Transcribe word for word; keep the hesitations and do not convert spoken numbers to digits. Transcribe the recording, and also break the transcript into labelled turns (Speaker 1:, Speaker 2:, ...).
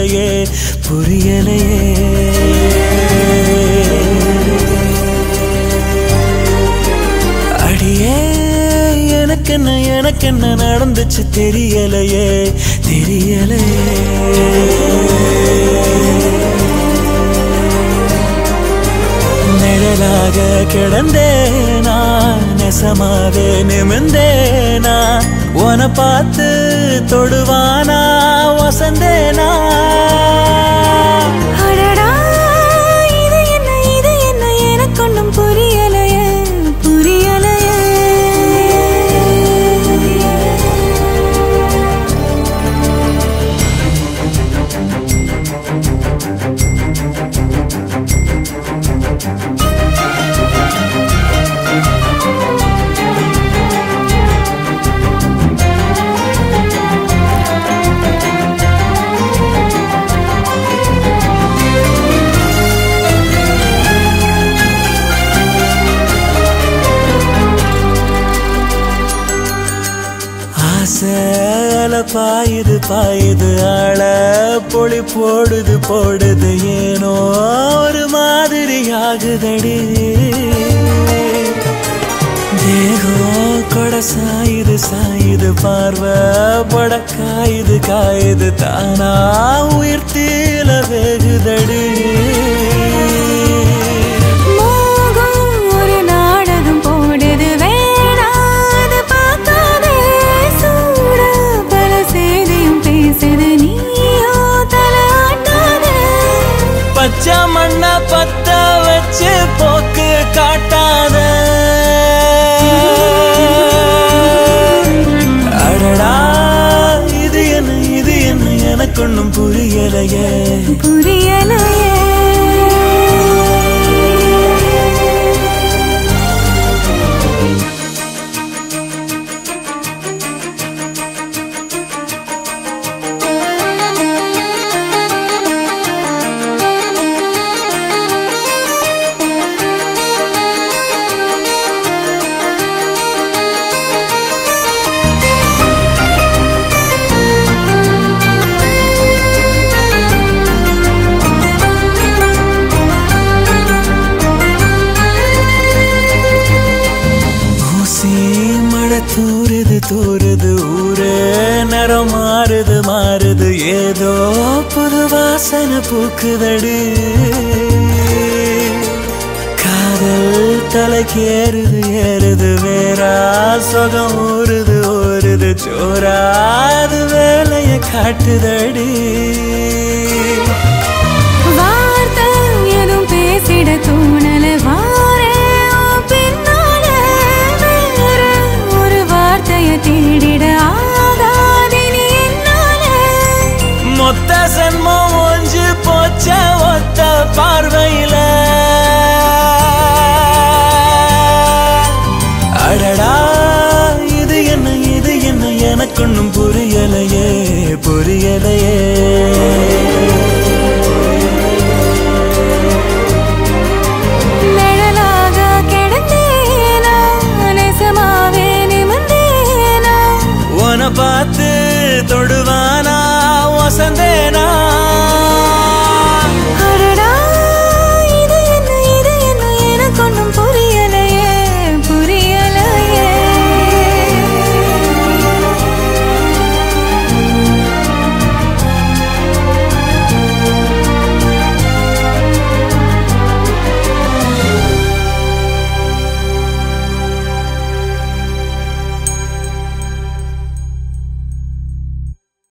Speaker 1: புரியலையே புரியலையே அடியே எனக்கென்ன எனக்கென்ன நடந்துச்சு தெரியலையே தெரியலையே நிழலாக கிடந்தேனா நெசமாவே நிமிந்தேனா உன பார்த்து தொடுவானா வசந்தேனா
Speaker 2: அடடா இது என்ன இது என்ன எனக்கு ஒன்றும் புரியலையே புரியலையே
Speaker 1: சேல பாயுது பாயுது ஆள பொழி போடுது போடுது ஏனோ ஒரு மாதிரி ஆகுதடி தேகம் கொட சாயுது சாயுது பார்வை பட காயுது காயுது தானா உயிர் தீல வெகுதடி பச்சை மண்ண பத்த வச்சு போக்கு காட்டாத அடடா இது என்ன இது என்ன எனக்கு ஒன்றும் புரியலையே
Speaker 2: புரியலையே
Speaker 1: தூருது தூருது ஊரே நிறம் மாறுது மாறுது ஏதோ புது வாசனை பூக்குதடி காதல் தலைக்கு ஏறுது ஏறுது வேறா சொகம் ஊறுது ஊறுது சோறாது வேலைய காட்டுதடி
Speaker 2: வார்த்தை எதுவும் பேசிட தோணல வாரே தேடிட ஆகாதினி என்னால
Speaker 1: மொத்த சன்மம் ஒஞ்சு போச்ச ஒத்த பார்வையில அடடா இது என்ன இது என்ன எனக்கு ஒன்றும் புரியலையே புரியலையே பார்த்து தொடுவானா வசந்தே